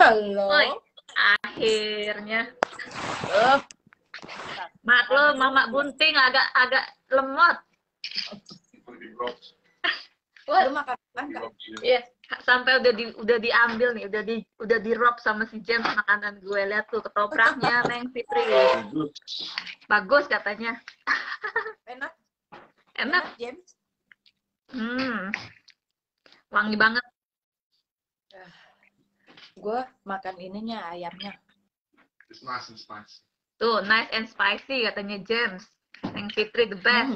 Woi, Halo. akhirnya. Maklum, Mama Bunting agak lemot. Lu makan kan? Iya, sampai udah diambil nih, udah di rob sama si James makanan gue. Lihat tuh ketopraknya, Neng Fitri. Bagus katanya. Enak. Enak. James. Wangi banget. Gue makan ininya, ayamnya. It's nice and spicy. Tuh, nice and spicy katanya James. Neng Fitri the best.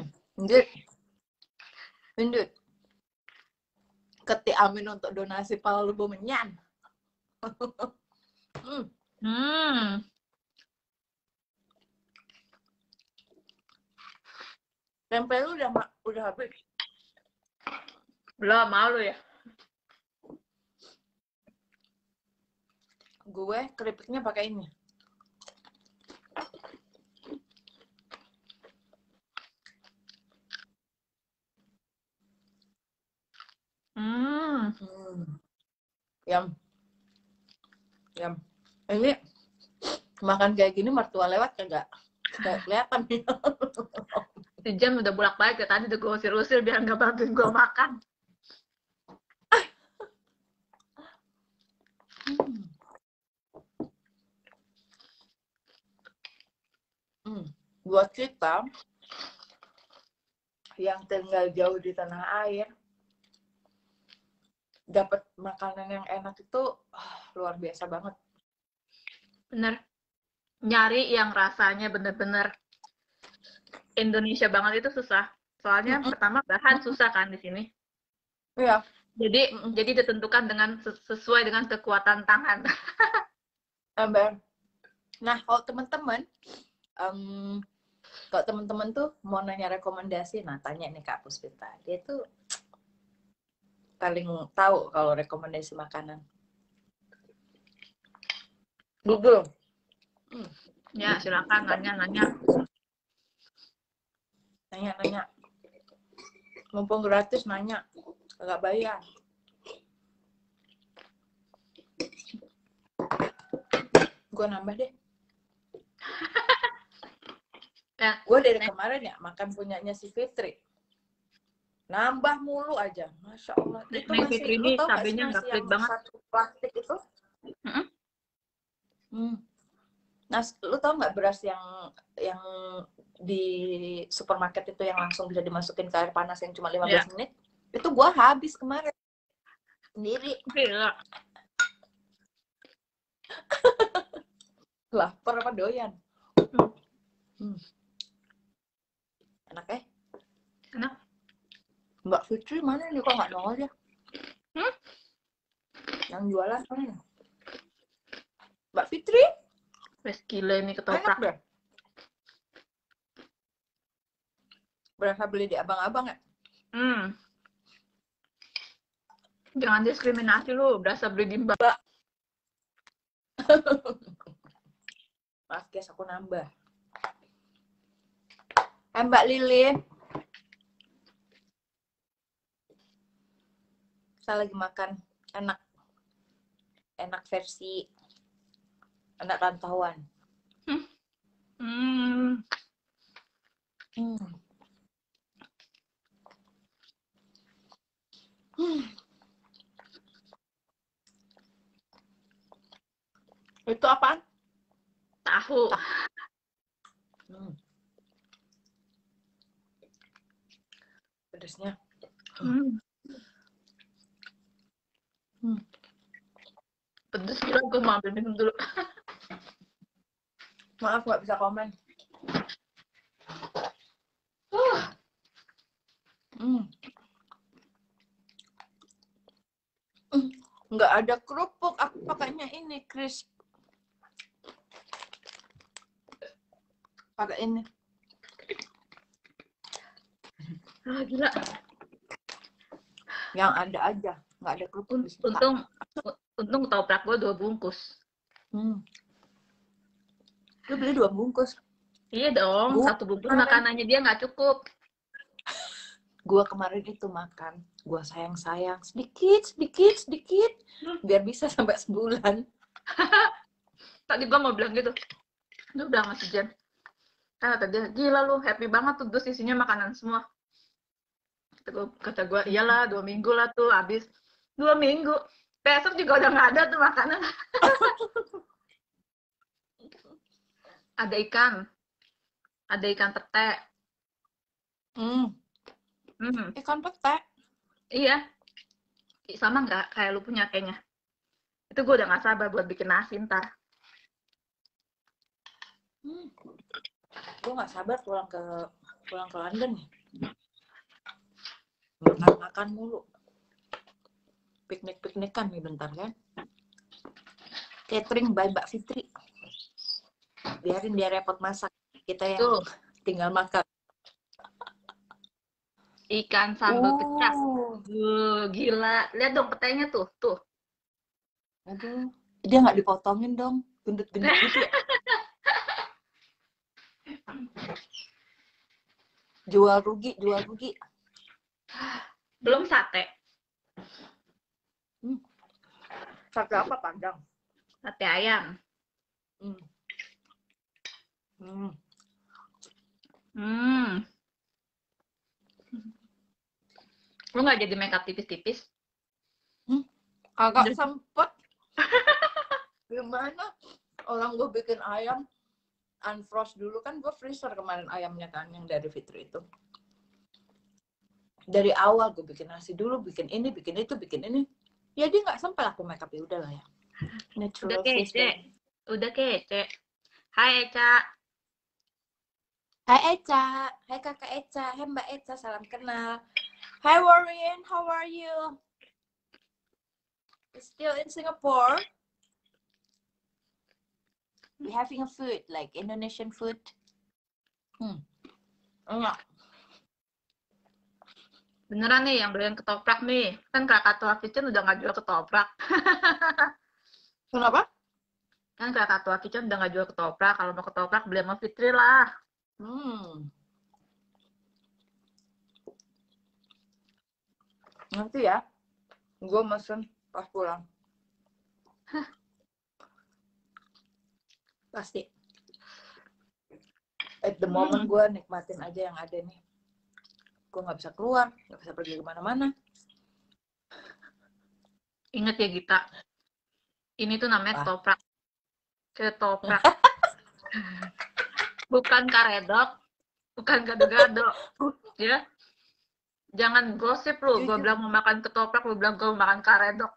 Indut. Keti amin untuk donasi Palu Bomenyan. Tempe lu udah habis. Belum, malu ya. Gue keripiknya pakai ini. Yum. Ini makan kayak gini mertua lewat kagak kelihatan nih. Si James udah bolak-balik ya, tadi udah gue usir-usir biar nggak bantuin gue makan. Buat kita yang tinggal jauh di tanah air, dapat makanan yang enak itu luar biasa banget. Bener. Nyari yang rasanya bener-bener Indonesia banget itu susah. Soalnya pertama bahan susah kan di sini. Iya. Jadi ditentukan dengan sesuai dengan kekuatan tangan. Nah, kalau teman-teman tuh mau nanya rekomendasi, nah tanya nih Kak Puspita. Dia tuh paling tahu kalau rekomendasi makanan. Google. Ya, silakan nanya. Nanya. Mumpung gratis nanya, nggak bayar. Gue nambah deh. Ya. Gue dari kemarin ya makan punyanya si Fitri. Nambah mulu aja, masya Allah. Itu Neng masih, Fitri lu ini tau gak sih cabenya nggak masih pelit yang banget. satu plastik itu? Nah, lu tau nggak beras yang di supermarket itu yang langsung bisa dimasukin ke air panas yang cuma 15 menit? Itu gue habis kemarin sendiri. Gila. Lapar apa doyan? Enak ya? Enak. Mbak Fitri mana nih, kok nggak nongol ya? Yang jualan mana? Mbak Fitri? Wes gila ini ketoprak. Enak deh. Berasa beli di abang-abang ya? Jangan diskriminasi lu, berasa beli di Mbak. Maaf guys, aku nambah. Mbak Lilin. Saya lagi makan enak versi anak rantauan. Itu apaan? Tahu. Pedasnya. Pedes gila, gue mau ambil minum dulu. Maaf nggak bisa komen. Nggak ada kerupuk, aku pakainya ini crisp. Pakai ini. Gila. Yang ada aja, nggak ada kerupuk. Untung ketoprak gue 2 bungkus. Lu beli 2 bungkus? Iya dong, 1 bungkus makanannya dia nggak cukup. Gua kemarin itu makan, gua sayang sedikit, biar bisa sampai sebulan. Tadi gue mau bilang gitu. Lu udah ngasih Jen. Kata dia, gila lu, happy banget tuh, dus isinya makanan semua. Kata gue, iyalah 2 minggu lah tuh, habis 2 minggu. Besok juga udah nggak ada tuh makanan. Ada ikan pete. Ikan pete. Iya, sama nggak kayak lu punya kayaknya. Itu gue udah nggak sabar buat bikin nasi ntar. Gue nggak sabar pulang ke London. Makan mulu. Piknik-piknikan nih bentar kan. Catering by Mbak Fitri. Biarin dia repot masak. Kita yang Tuh, tinggal makan. ikan sambal pecah. Gila. Lihat dong petainya tuh. Aduh. Dia nggak dipotongin dong. Gendut-gendut gitu ya. Jual rugi. Belum sate. Sate apa Padang? Sate ayam. Lu nggak jadi makeup tipis-tipis? Agak sempet. Gimana? Orang gue bikin ayam unfrost dulu kan, gue freezer kemarin ayamnya kan yang dari Fitri itu. Dari awal gue bikin nasi dulu, bikin ini, bikin itu, bikin ini. Ya dia nggak sampai aku makeup, ya udahlah ya. Udah kece. Hai Eca. Hai Eca, hai kakak Eca, hai Mbak Eca, salam kenal. Hi Warren, how are you? Still in Singapore? We having a food like Indonesian food? Enggak. Beneran nih yang beliin ketoprak nih. Kan Krakatoa Kitchen udah nggak jual ketoprak. Kenapa? Kan Krakatoa Kitchen udah nggak jual ketoprak. Kalau mau ketoprak beli sama Fitri lah. Nanti ya, gue mesen pas pulang. Pasti. At the moment gue nikmatin aja yang ada nih. Gue nggak bisa keluar, nggak bisa pergi kemana-mana. Ingat ya Gita, ini tuh namanya ketoprak. Ketoprak. Bukan karedok, bukan gado-gado. Ya. Jangan gosip lu, gue bilang mau makan ketoprak, lu bilang gue mau makan karedok.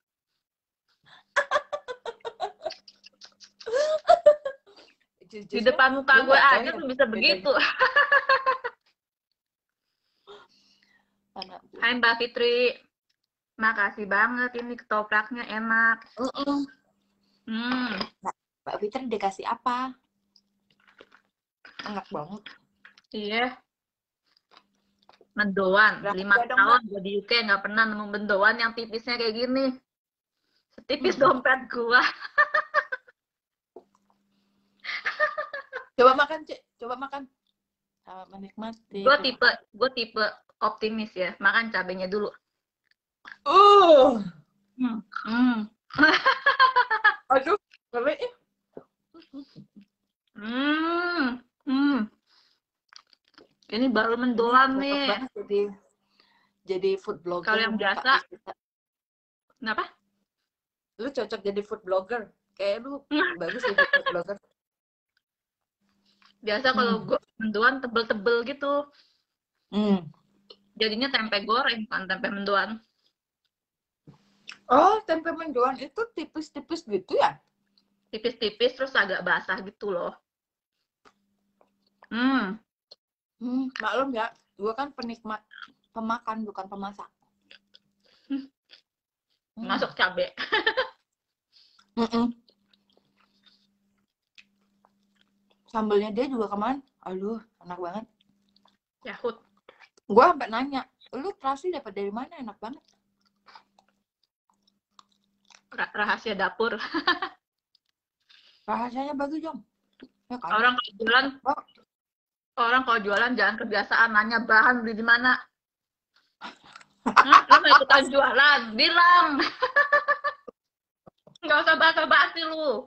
Di depan muka gue aja tuh bisa begitu. Hai Mbak Fitri, makasih banget ini ketopraknya enak. Mbak Fitri dikasih apa? Enak banget. Iya. Mendoan, 5 tahun gue di UK nggak pernah nemu mendoan yang tipisnya kayak gini. Setipis dompet gua. Coba makan, Cik. Coba makan. Selamat menikmati. Gue tipe optimis ya. Makan cabenya dulu. Aduh, ngeri. Ini baru mendoan nih. Jadi food blogger. Kalau yang biasa. Kenapa? Lu cocok jadi food blogger. Kayak lu bagus jadi food blogger. Biasa kalau gue mendoan tebel-tebel gitu. Jadinya tempe goreng, bukan tempe mendoan. Oh, tempe mendoan itu tipis-tipis gitu ya? Tipis-tipis terus agak basah gitu loh. Maklum ya, gue kan penikmat pemakan bukan pemasak. Masuk cabe. Sambalnya dia juga kemarin, aduh, enak banget. Yahut. Gue sampai nanya, lu terasi dapat dari mana? Enak banget. Rahasia dapur. Rahasianya bagus, Jom. Ya kan? Orang kalau jualan jangan kebiasaan nanya bahan beli di mana. Lo mau ikutan jualan? Bilang. Nggak usah basa-basi lu.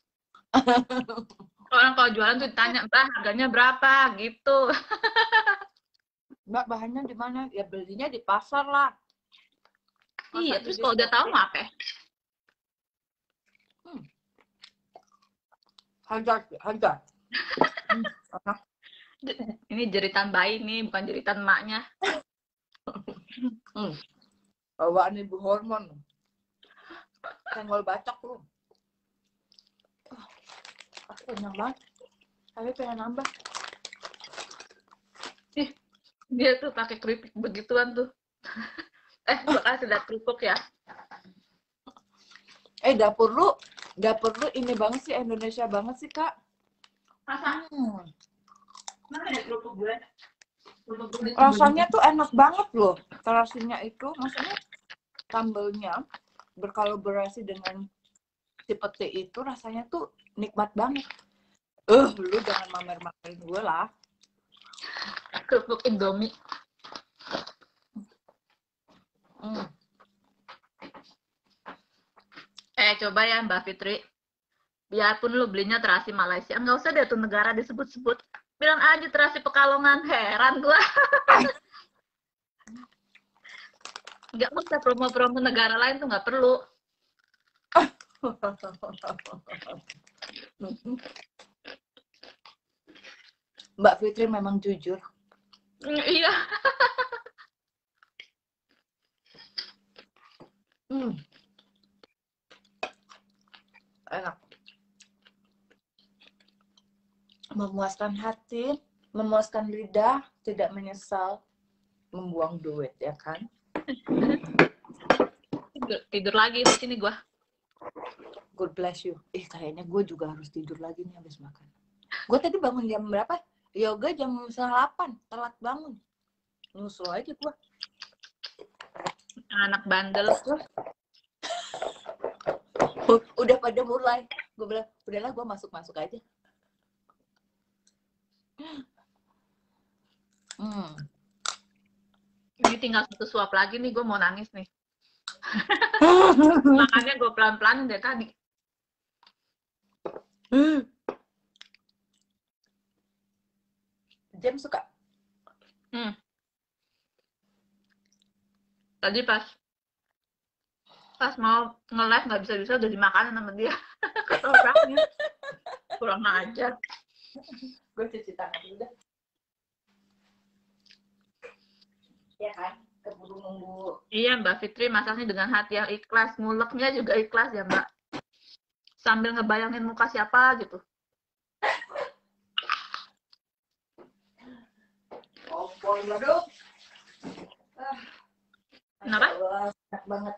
Orang kalau jualan tuh ditanya, Mbak, harganya berapa? Gitu. Mbak, bahannya di mana? Ya belinya di pasar lah. Iya, terus kalau udah tahu apa? Harga. Ini jeritan bayi nih, bukan jeritan emaknya. Bawaan ibu hormon. Senggol bacok lu. Kenyang banget. Tapi pengen nambah. Dia tuh pakai keripik begituan tuh. Gua kasih lihat kerupuk ya. Dapur lu ini banget sih, Indonesia banget sih, Kak. Masa? Mana ada kerupuk gue? Rasanya tuh enak banget loh. Terasinya itu, maksudnya sambelnya berkolaborasi dengan si pete itu, rasanya tuh nikmat banget. Lu jangan mamer-mamerin gue lah. Kerupuk Indomie. Coba ya Mbak Fitri. Biarpun lu belinya terasi Malaysia, nggak usah deh tuh negara disebut-sebut. Bilang aja terasi Pekalongan, heran gua. Nggak usah promo-promo negara lain tuh nggak perlu. Mbak Fitri memang jujur. Iya. Enak. Memuaskan hati, memuaskan lidah, tidak menyesal, membuang duit, ya kan? Tidur lagi di sini gua. God bless you. Kayaknya gue juga harus tidur lagi nih habis makan. Gue tadi bangun jam berapa? Yoga jam 8, telat bangun. Nyusul aja gue. Anak bandel. Udah pada mulai. Gue bilang, udahlah gue masuk-masuk aja. Ini tinggal satu suap lagi nih, gue mau nangis nih. Makanya gue pelan-pelan dari tadi. Jam suka? Tadi pas mau nge-live nggak bisa-bisa udah dimakanin sama dia. Ketopraknya. Kurang ajar. Gue cuci tangan dulu dah. Ya kan? Keburu nunggu. Iya Mbak Fitri masaknya dengan hati yang ikhlas. Nguleknya juga ikhlas ya Mbak. Sambil ngebayangin muka siapa gitu. Kompor dulu. Kenapa? Enak banget.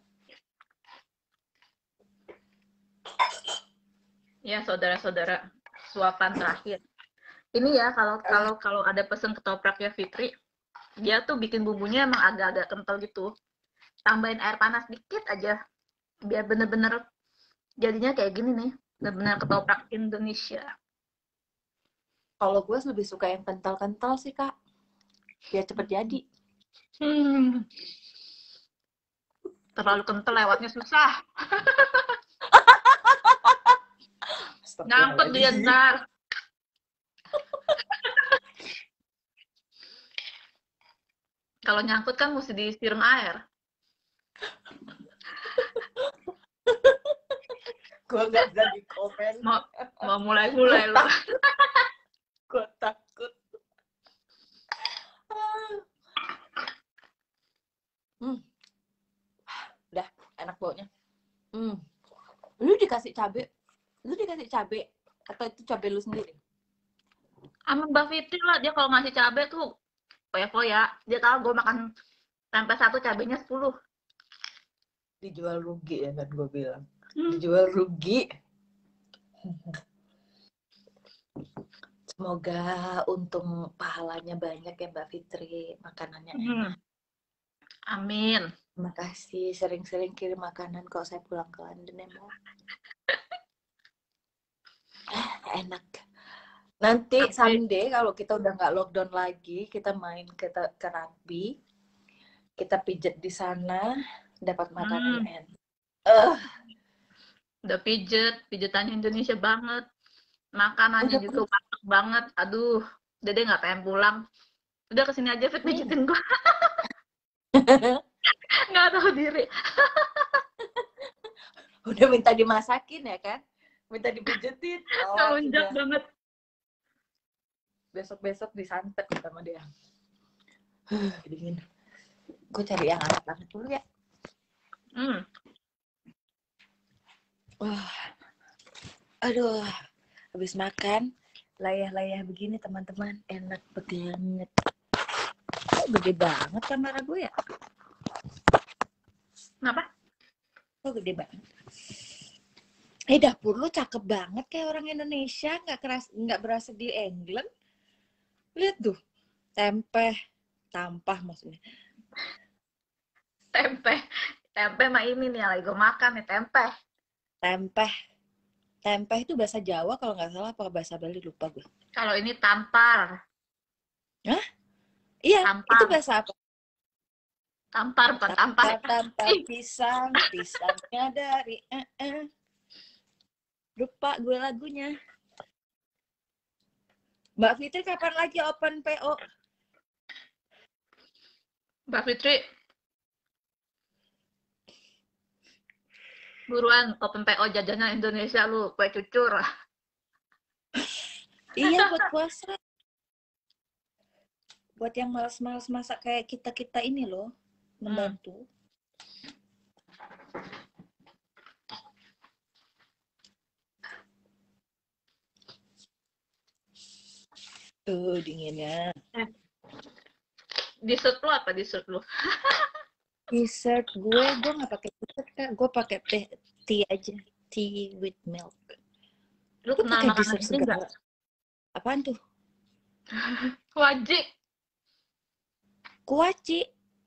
Ya saudara-saudara, suapan terakhir. Ini ya kalau ada pesen ketopraknya Fitri, dia tuh bikin bumbunya emang agak-agak kental gitu. Tambahin air panas dikit aja, biar bener-bener jadinya kayak gini nih, bener-bener ketoprak Indonesia. Kalau gue lebih suka yang kental-kental sih, Kak. Biar cepet jadi. Terlalu kental lewatnya susah. Nyangkut dia ntar. Kalau nyangkut kan mesti disiram air. Gue gak jadi komen. Mau mulai-mulai lo. Gue takut. Udah, enak baunya. Lu dikasih cabai atau itu cabai lu sendiri? Sama Mbak Fitri lah, dia kalau ngasih cabai tuh foya-foya. Dia tahu gue makan tempe 1 cabainya 10. Dijual rugi ya kan gue bilang. Dijual rugi. Semoga untung pahalanya banyak ya Mbak Fitri. Makanannya enak. Amin. Terima kasih. Sering-sering kirim makanan kalau saya pulang ke London ya Mbak. Enak. Nanti someday kalau kita udah nggak lockdown lagi, kita main ke rugby, kita pijet di sana, dapat makanan enak. Udah pijetannya Indonesia banget. Makanannya Udah juga banyak banget. Aduh, Dede nggak pengen pulang. Udah kesini aja Fit pijetin gua. Nggak tahu diri. udah minta dimasakin ya kan? Minta dipijetin. Oh, Ngelunjak sudah. banget. Besok-besok disantet sama dia. Dingin. Gue cari yang hangat-hangat dulu ya. Wah, aduh, habis makan layah-layah begini teman-teman, enak banget. Kok gede banget kamera gue ya? Kenapa? Kok gede banget? Dapur lu cakep banget kayak orang Indonesia, nggak berasa di England. Lihat tuh, tampah maksudnya. Tempe mah ini nih yang lagi gue makan nih, Tempe itu bahasa Jawa kalau nggak salah, apa bahasa Bali lupa gue. Kalau ini tampar. Hah? Iya, Tampar. itu bahasa apa? Tampar bukan tampar. Tampar pisangnya dari lupa gue lagunya. Mbak Fitri kapan lagi open PO? Mbak Fitri, buruan open PO jajanan Indonesia lu, kue cucur. Iya, buat puasa. Buat yang malas-malas masak kayak kita ini loh, membantu. Tuh dinginnya. Dessert lu apa dessert lu? Dessert gue nggak pakai dessert Kak, gue pakai tea aja, tea with milk. Lu kenal makanan ini enggak? Apaan tuh? Wajik. Kuaci.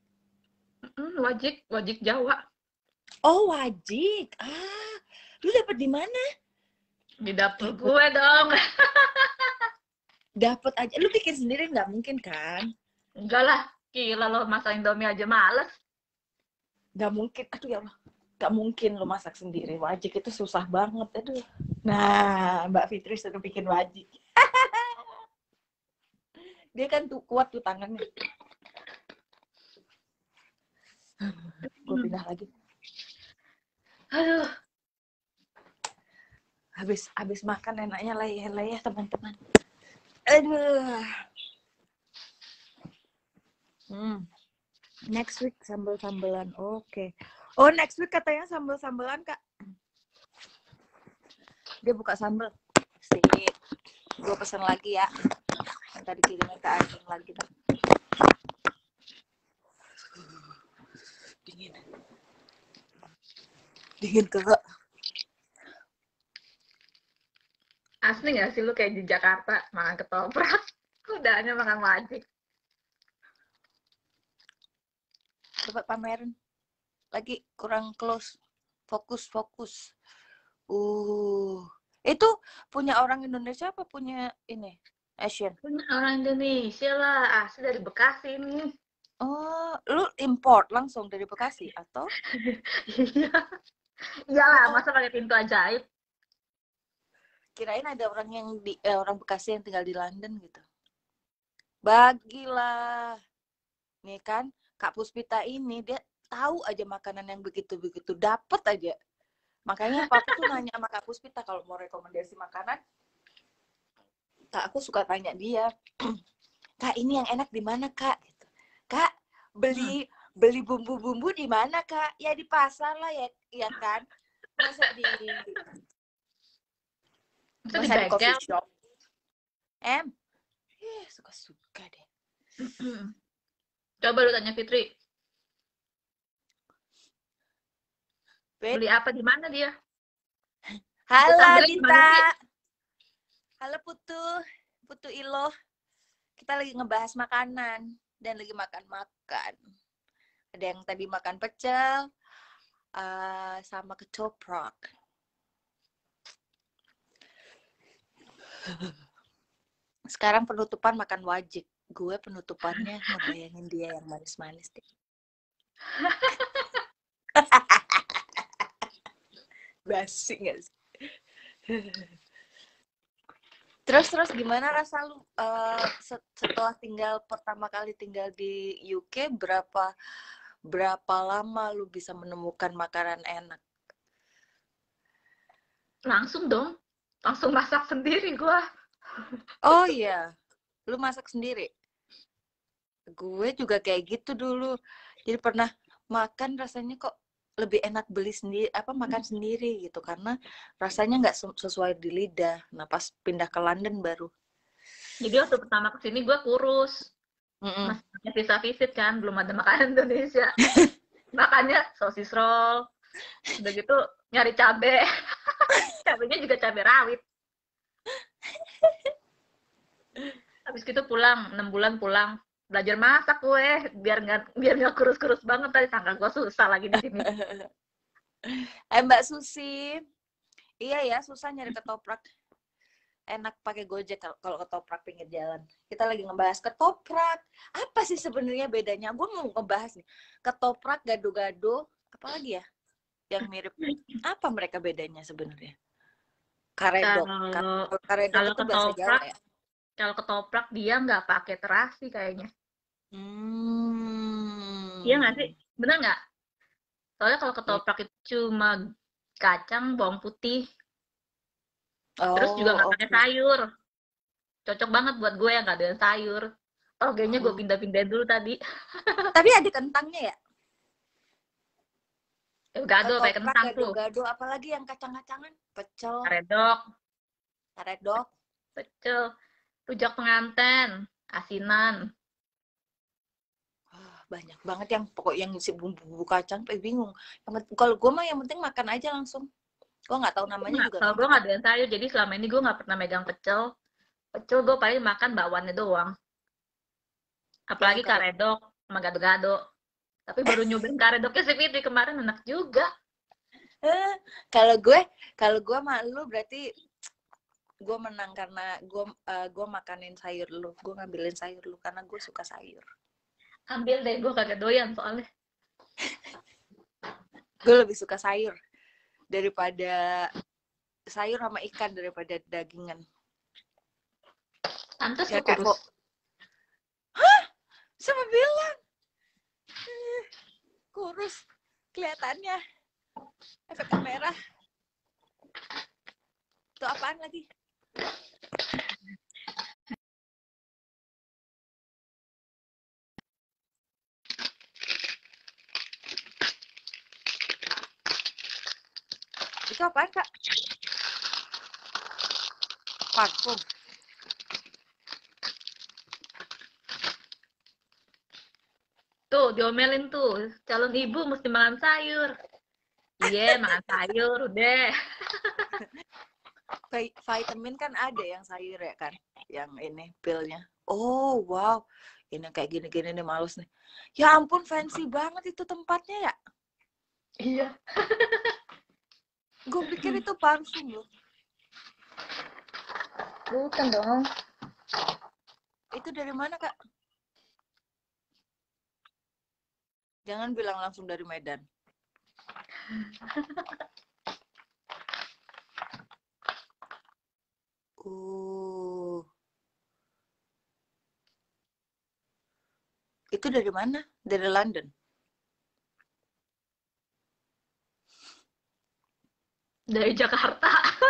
Wajik Jawa. Oh, wajik. Lu dapet di mana? Di dapur gue dong. Dapet aja. Lu bikin sendiri nggak mungkin kan? Enggak lah. Gila lo masak Indomie aja males. Nggak mungkin. Aduh ya Allah. Nggak mungkin lo masak sendiri. Wajik itu susah banget. Aduh. Nah, Mbak Fitri sudah bikin wajik. Dia kan tuh kuat tuh tangannya. Gue pindah lagi. Aduh. Habis makan enaknya layah-layah teman-teman. Aduh. Next week sambal-sambalan. Oke. Oh, next week katanya sambal-sambalan, Kak. Dia buka sambal. Sip. Gue pesen lagi ya. Yang tadi kirimnya ke Agung lagi. Dingin, Kak. Asli gak sih lu kayak di Jakarta makan ketoprak, udahnya makan wajik. Coba pamerin. Lagi kurang close. Fokus. Itu punya orang Indonesia apa punya ini? Asian? Punya orang Indonesia lah, asli dari Bekasi ini. Oh, lu import langsung dari Bekasi atau? Iya. Iyalah, masa pakai pintu ajaib. Kirain ada orang yang orang Bekasi yang tinggal di London gitu. Bagilah. Nih kan, Kak Puspita ini dia tahu aja makanan yang begitu-begitu, dapat aja. Makanya Papa tuh nanya sama Kak Puspita kalau mau rekomendasi makanan. Kak, aku suka tanya dia, Kak ini yang enak di mana Kak? Gitu. Kak, beli bumbu-bumbu di mana Kak? Ya di pasar lah ya kan. Masa di coffee shop. Suka-suka deh. Coba lu tanya Fitri. Beli apa di mana dia? Halo Dita. Halo Putu Ilo. Kita lagi ngebahas makanan dan lagi makan-makan. Ada yang tadi makan pecel sama ketoprak. Sekarang penutupan makan wajik. Gue penutupannya ngebayangin dia yang manis-manis deh. Basi nggak sih? Terus gimana rasa lu setelah pertama kali tinggal di UK, berapa lama lu bisa menemukan makanan enak? Langsung dong. Langsung masak sendiri gua. Oh iya, lu masak sendiri? Gue juga kayak gitu dulu. Jadi pernah makan rasanya kok lebih enak beli sendiri, makan sendiri gitu, karena rasanya nggak sesuai di lidah. Nah pas pindah ke London baru. Jadi waktu pertama kesini gue kurus. Masih visa visit kan, belum ada makanan Indonesia. Makanya sosis roll. Udah gitu nyari cabe. Cabenya juga cabe rawit. Habis gitu pulang, 6 bulan pulang. Belajar masak gue, biar nggak kurus-kurus banget. Tadi sangka gue susah lagi di sini. Mbak Susi, iya ya, susah nyari ketoprak. Enak pakai Gojek kalau ketoprak pinggir jalan. Kita lagi ngebahas ketoprak. Apa sih sebenarnya bedanya? Gue mau ngebahas nih. Ketoprak, gado-gado, apa lagi ya? Yang mirip. Apa mereka bedanya sebenarnya? Karedok. Karedok itu bahasa Jawa ya? Kalau ketoprak dia nggak pakai terasi kayaknya. Iya nggak sih? Bener nggak? Soalnya kalau ketoprak itu cuma kacang, bawang putih. Terus juga nggak pakai sayur. Cocok banget buat gue yang nggak ada sayur. Togenya gue pindah-pindah dulu tadi. Tapi ada kentangnya ya? Gado pakai kentang tuh. Gado, apalagi yang kacang-kacangan? Pecel. Karedok. Pecel. Rujak penganten. Asinan. Banyak banget yang pokok yang isi bumbu kacang, bingung. Kalau gue mah yang penting makan aja langsung. Gue nggak tahu namanya juga. Kalau gue nggak ada sayur, jadi selama ini gue nggak pernah megang pecel. Pecel gue paling makan bakwannya doang. Apalagi karedok sama gado-gado. Tapi baru nyobain karedoknya si Fitri kemarin, enak juga. Kalau gue mah lu berarti gue menang karena gue makanin sayur lu. Gue ngambilin sayur lu karena gue suka sayur. Ambil deh, gue kagak doyan soalnya. Gue lebih suka sayur daripada sayur sama ikan daripada dagingan. Pantes lu kurus. Hah? Sama bilang. Kurus kelihatannya. Efek kamera. Itu apaan lagi? Itu apaan, Kak? Parfum. Tuh, diomelin tuh. Calon ibu mesti makan sayur. Iya, makan sayur, udah. Vitamin kan ada yang sayur ya kan? Yang ini, pilnya. Oh, wow. Ini kayak gini-gini nih, males nih. Ya ampun, fancy banget itu tempatnya ya? Iya. Gue pikir itu parfum loh. Bukan dong. Itu dari mana, Kak? Jangan bilang langsung dari Medan. Itu dari mana? Dari London? Dari Jakarta.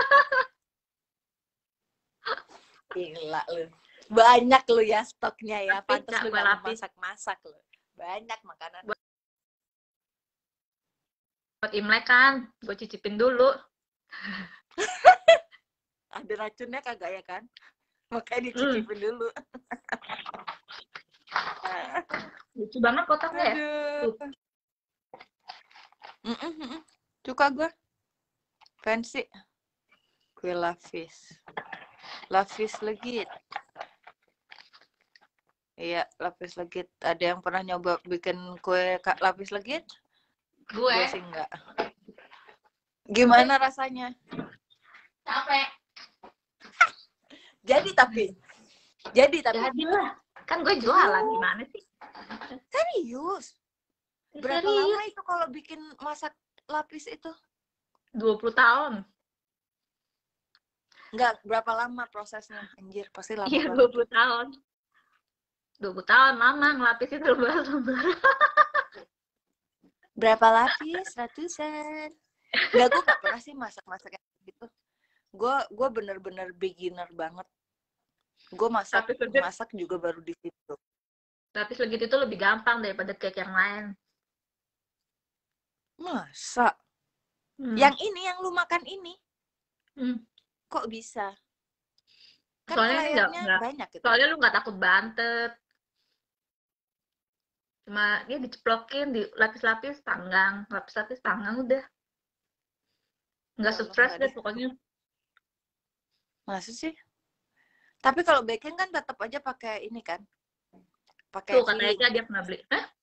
Gila lu. Banyak lu ya stoknya ya. Pantes lu gak masak-masak lu. Banyak makanan. Buat Imlek kan, gue cicipin dulu. Ada racunnya kagak ya kan? Makanya dicicipin dulu. Lucu banget kotaknya ya. Suka gue. Fancy. Kue lapis. Lapis legit. Iya, lapis legit. Ada yang pernah nyoba bikin kue lapis legit? Gue sih enggak. Gimana rasanya? Capek. Jadi lah. Kan gue jualan, gimana sih? Serius? Berapa lama itu kalau bikin masak lapis itu? 20 tahun. Enggak, berapa lama prosesnya? Anjir, pasti lama Iya, banget. 20 tahun. 20 tahun lama ngelapisin lembar-lembar. Berapa lapis? Ratusan. Enggak, gue gak pernah sih masak-masak kayak gitu. Gue bener-bener beginner banget. Gue masak juga baru di situ. Lapis legit itu lebih gampang daripada cake yang lain. Masa? Yang ini, yang lu makan ini? Kok bisa? Kan Soalnya layarnya banyak gitu. Soalnya lu nggak takut bantet. Cuma dia diceplokin di lapis-lapis panggang udah. Nggak stres deh pokoknya. Masa sih? Tapi kalau baking kan tetap aja pakai ini kan? Pakai tuh kata Eka dia pernah beli.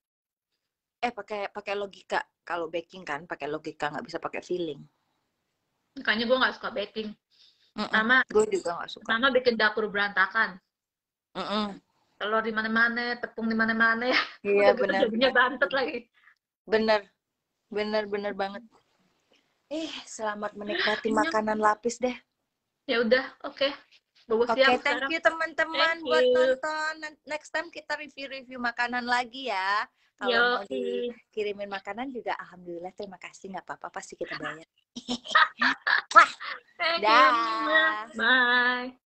pakai logika. Kalau baking kan pakai logika, nggak bisa pakai feeling. Makanya gue nggak suka baking. Sama gue juga nggak suka. Sama bikin dapur berantakan. Telur di mana-mana, tepung di mana-mana ya. Iya benar. Jadinya bantet lagi. Bener banget. Selamat menikmati makanan lapis deh. Ya udah, oke. Oke, thank you teman-teman buat nonton. Next time kita review makanan lagi ya. Kalau mau dikirimin makanan juga, alhamdulillah terima kasih, nggak apa-apa, pasti kita bayar. Dah. Bye.